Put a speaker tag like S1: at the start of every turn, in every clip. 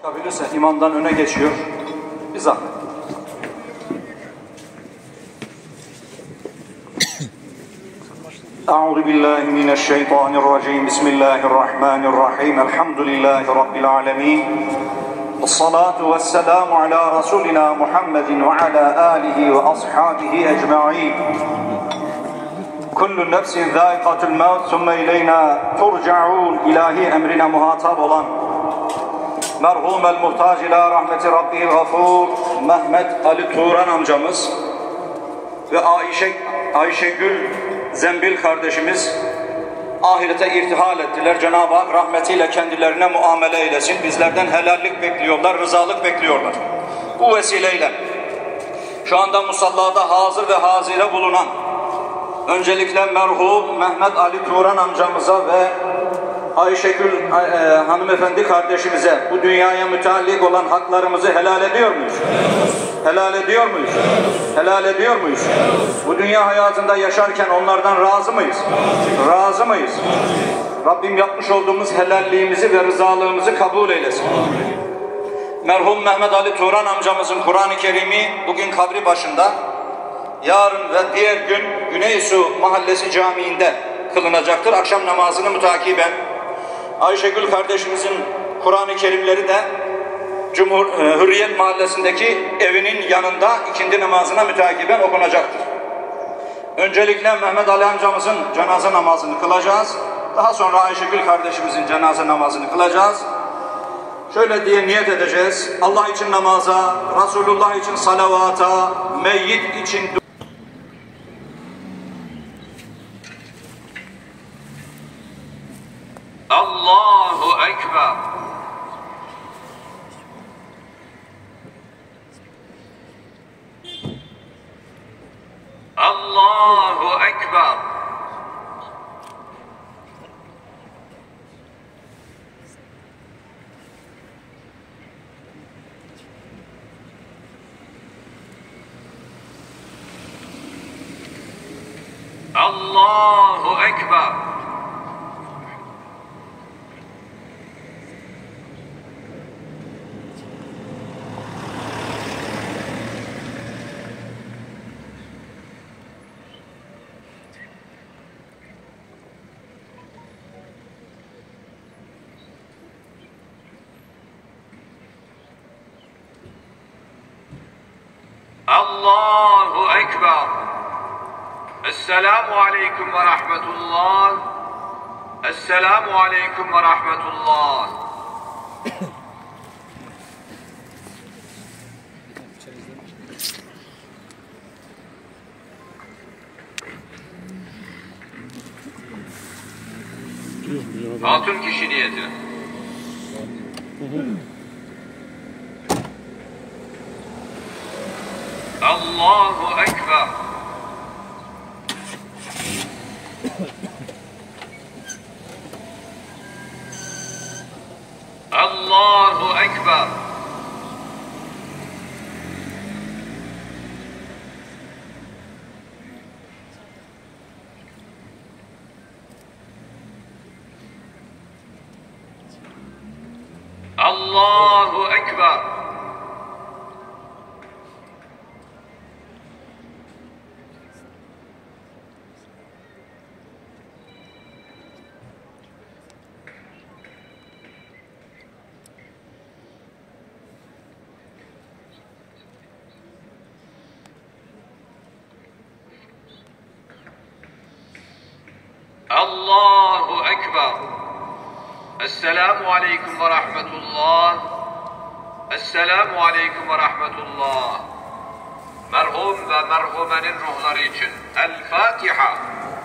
S1: Bilirse imamdan öne geçiyor. Bir zahmet. Euzu billahi mineşşeytanirracim. Bismillahirrahmanirrahim. Elhamdülillahi rabbil alamin. Essalatu vesselamu ala rasulina Muhammedin ve ala alihi ve ashabihi ecmaîn. Kullu nefsin zâikatul mevt sümme ileyna turcaun. İlahi emrine muhatap olan merhum el muhtaç ila rahmeti rabbihil gafur Mehmet Ali Turan amcamız ve Ayşegül Zembil kardeşimiz ahirete irtihal ettiler. Cenab-ı Hak rahmetiyle kendilerine muamele eylesin. Bizlerden helallik bekliyorlar, rızalık bekliyorlar. Bu vesileyle şu anda musallada hazır ve hazire bulunan öncelikle merhum Mehmet Ali Turan amcamıza ve Ayşegül hanımefendi kardeşimize bu dünyaya müteallik olan haklarımızı helal ediyor muyuz? Helal ediyor muyuz? Helal ediyor muyuz? Bu dünya hayatında yaşarken onlardan razı mıyız? Razı mıyız? Rabbim yapmış olduğumuz helalliğimizi ve rızalığımızı kabul eylesin. Merhum Mehmet Ali Turan amcamızın Kur'an-ı Kerim'i bugün kabri başında, yarın ve diğer gün Güneysu Mahallesi Camii'nde kılınacaktır. Akşam namazını mütakiben Ayşegül kardeşimizin Kur'an-ı Kerimleri de Hürriyet Mahallesi'ndeki evinin yanında ikindi namazına mütakiben okunacaktır. Öncelikle Mehmet Ali amcamızın cenaze namazını kılacağız. Daha sonra Ayşegül kardeşimizin cenaze namazını kılacağız. Şöyle diye niyet edeceğiz. Allah için namaza, Resulullah için salavata, meyyit için
S2: Allahu Ekber. Allahu Ekber. Allahu Ekber. Allahu Ekber. Esselamu Aleyküm ve Rahmetullah. Esselamu Aleyküm ve Rahmetullah. Hatun kişi niyetine. Allahu Ekber. Allahu Ekber. Allahu Ekber. Allahu Ekber. Esselamu Aleyküm ve Rahmetullah. Esselamu Aleyküm ve Rahmetullah. Merhum ve merhumenin ruhları için El Fatiha.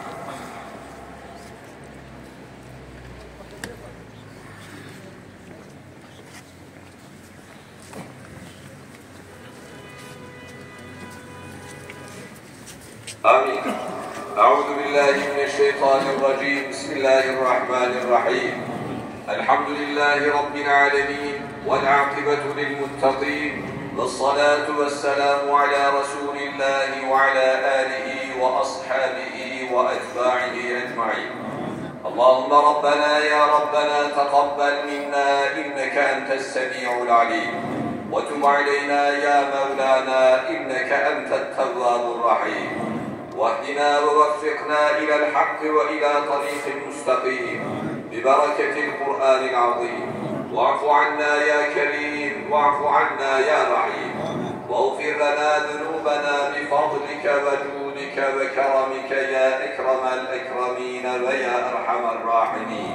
S3: Amin. Euzu billahi mineşşeytanirracim. Bismillahirrahmanirrahim. Elhamdülillahi rabbil alamin vel akibetu lil muttaqin. Vessalatu vesselamu ala Resulillahi ve ala alihi ve ashabihi ve etba'ihi ecmaîn. اللهم ربنا يا ربنا تقبل منا إنك أنت السميع العليم وتب علينا يا مولانا إنك أنت التواب الرحيم واهدنا ووفقنا إلى الحق وإلى طريق مستقيم ببركة القرآن العظيم واعف عنا يا كريم واعف عنا يا رحيم واغفر لنا ذنوبنا بفضلك وجودك وكرمك يا أكرم الأكرمين ويا أرحم الراحمين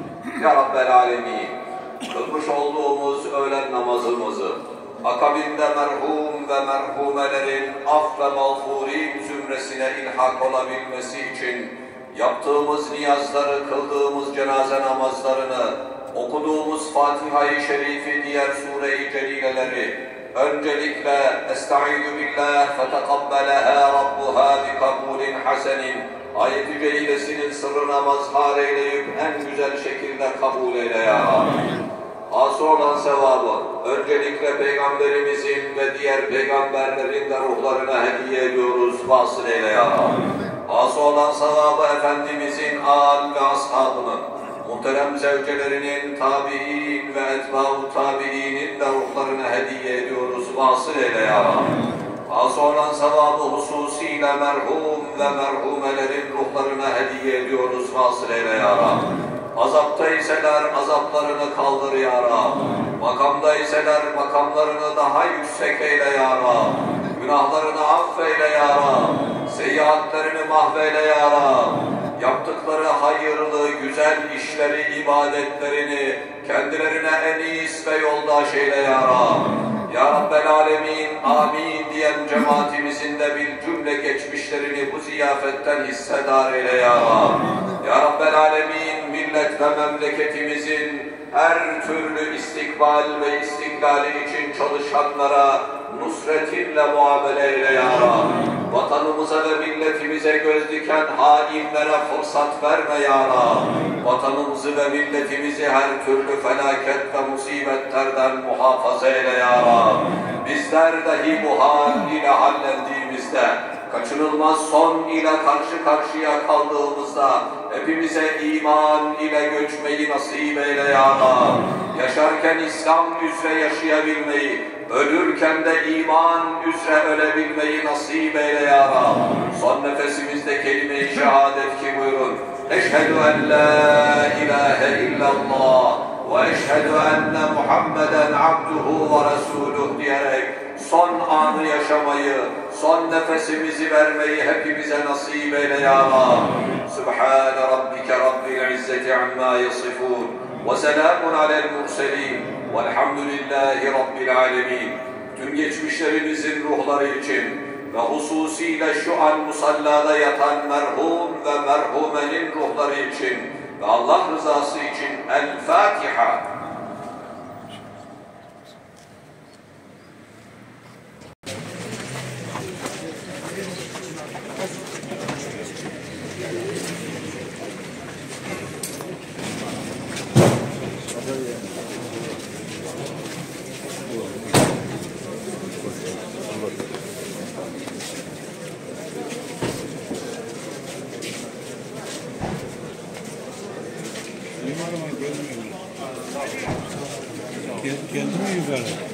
S3: Ya Rabbel Alemin, kılmış olduğumuz öğlen namazımızı akabinde merhum ve merhumelerin af ve mağfurin zümresine ilhak olabilmesi için yaptığımız niyazları, kıldığımız cenaze namazlarını, okuduğumuz Fatiha-i Şerifi, diğer sure-i celileleri öncelikle Estaizu billah fetekabbeleha rabbuha bi kabulin hasenin ayet-i celilesinin sırrına mazhar eyleyip en güzel şekilde kabul eyle ya Rabbi. Asıl olan sevabı öncelikle Peygamberimizin ve diğer peygamberlerin de ruhlarına hediye ediyoruz. Vasıl eyle ya Rabbi. Asıl olan sevabı Efendimizin âl ve ashabının, muhterem zevcelerinin, tabi'in ve etbâ-u tabi'inin de ruhlarına hediye ediyoruz. Vasıl eyle ya Rabbi. Asıl olan sevabı hususiyle merhum ve merhumelerin ruhlarına hediye ediyoruz. Vasıl eyle ya Rabbi. Azaptayseler azaplarını kaldır ya Rabbi. Makamdayseler makamlarını daha yüksek eyle ya Rabbi. Günahlarını affeyle ya Rabbi. Seyyiatlerini mahveyle ya Rabbi. Yaptıkları hayırlı, güzel işleri, ibadetlerini kendilerine en iyisi ve yoldaş eyle ya Rabbi. Ya Rabbel Alemin, amin diyen cemaatimizin de bir cümle geçmişlerini bu ziyafetten hissedar eyle ya Rabbi. Ya Rabbel Alemin, millet ve memleketimizin her türlü istikbal ve istiklali için çalışanlara nusretinle muamele eyle ya Rabbi. Vatanımıza ve milletimize göz diken hainlere fırsat verme ya Rabbi. Vatanımızı ve milletimizi her türlü felaket ve musibetlerden muhafaza eyle ya Rabbi. Bizler dahi bu hal ile hallendiğimizde, kaçınılmaz son ile karşı karşıya kaldığımızda hepimize iman ile göçmeyi nasip eyle ya Rabbi. Yaşarken İslam üzere yaşayabilmeyi, ölürken de iman üzere ölebilmeyi nasip eyle ya Rabbi. Son nefesimizde kelime-i şehadet ki buyurun. Eşhedü en la ilahe illallah ve eşhedü enne Muhammeden abduhu ve resuluh diyerek son anı yaşamayı, son nefesimizi vermeyi hepimize nasip eyle ya Rabbi. Sübhane rabbike rabbil izzeti amma yasifun ve selamun alel murselin velhamdülillahi rabbil alemin. Tüm geçmişlerimizin ruhları için ve hususiyle şu an musallada yatan merhum ve merhumenin ruhları için ve Allah rızası için El Fatiha.
S4: Kendimi yukarı.